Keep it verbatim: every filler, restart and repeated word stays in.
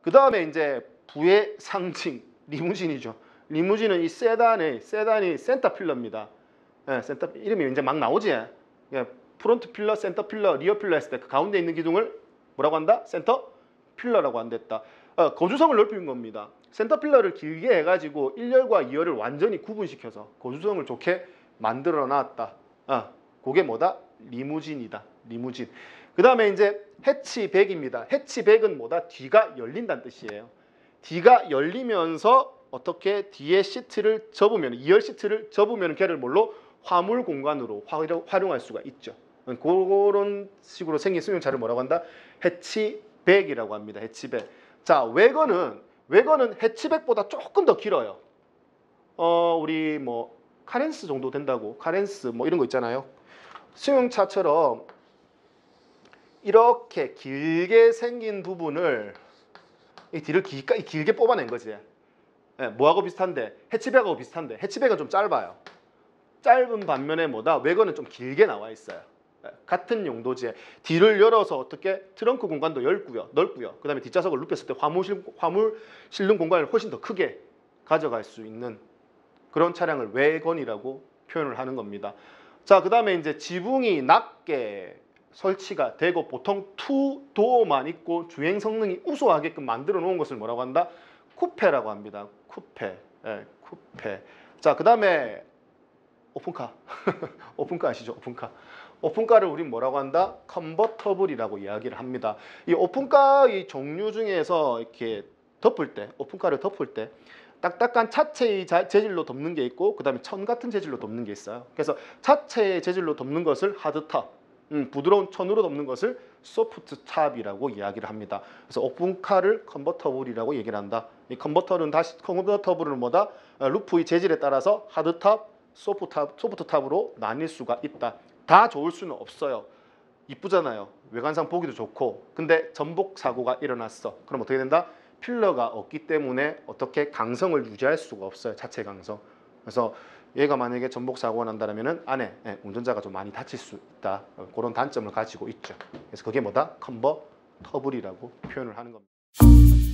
그 다음에 이제 부의 상징 리무진이죠. 리무진은 이 세단의 세단이 센터 필러입니다. 예, 센터 이름이 이제 막 나오지. 예, 프론트 필러, 센터 필러, 리어 필러 했을 때 그 가운데 있는 기둥을 뭐라고 한다? 센터 필러라고 한댔다. 어, 거주성을 넓히는 겁니다. 센터 필러를 길게 해가지고 일 열과 이 열을 완전히 구분시켜서 거주성을 좋게 만들어 놨다. 어, 그게 뭐다? 리무진이다. 리무진. 그 다음에 이제 해치백입니다. 해치백은 뭐다? 뒤가 열린다는 뜻이에요. 뒤가 열리면서 어떻게 뒤에 시트를 접으면, 이 열 시트를 접으면 걔를 뭘로? 화물 공간으로 활용할 수가 있죠. 그런 식으로 생긴 승용차를 뭐라고 한다? 해치백이라고 합니다. 해치백. 자, 외건은 외건은 해치백보다 조금 더 길어요. 어, 우리 뭐 카렌스 정도 된다고, 카렌스 뭐 이런 거 있잖아요. 승용차처럼 이렇게 길게 생긴 부분을 이 뒤를 기, 길게 뽑아낸 거지. 예, 뭐하고 비슷한데? 해치백하고 비슷한데 해치백은 좀 짧아요. 짧은 반면에 뭐다? 외건은 좀 길게 나와 있어요. 예, 같은 용도지에 뒤를 열어서 어떻게 트렁크 공간도 넓고요. 넓고요. 그 다음에 뒷좌석을 눕혔을 때 화물, 실, 화물 실는 공간을 훨씬 더 크게 가져갈 수 있는 그런 차량을 외건이라고 표현을 하는 겁니다. 자, 그 다음에 이제 지붕이 낮게 설치가 되고 보통 투 도어만 있고 주행 성능이 우수하게끔 만들어 놓은 것을 뭐라고 한다? 쿠페라고 합니다. 쿠페. 예, 쿠페. 자, 그 다음에 오픈카. 오픈카 아시죠? 오픈카. 오픈카를 우린 뭐라고 한다? 컨버터블이라고 이야기를 합니다. 이 오픈카의 종류 중에서 이렇게 덮을 때, 오픈카를 덮을 때 딱딱한 차체의 재질로 덮는 게 있고 그 다음에 천 같은 재질로 덮는 게 있어요. 그래서 차체의 재질로 덮는 것을 하드탑, 음, 부드러운 천으로 덮는 것을 소프트탑이라고 이야기를 합니다. 그래서 오픈카를 컨버터블이라고 얘기를 한다. 이 컨버터는 다시 컨버터블은 뭐다? 루프의 재질에 따라서 하드탑, 소프트탑, 소프트탑으로 나뉠 수가 있다. 다 좋을 수는 없어요. 이쁘잖아요. 외관상 보기도 좋고. 근데 전복 사고가 일어났어. 그럼 어떻게 된다? 필러가 없기 때문에 어떻게 강성을 유지할 수가 없어요. 자체 강성. 그래서 얘가 만약에 전복 사고가 난다면 안에 운전자가 좀 많이 다칠 수 있다. 그런 단점을 가지고 있죠. 그래서 그게 뭐다? 컨버터블이라고 표현을 하는 겁니다.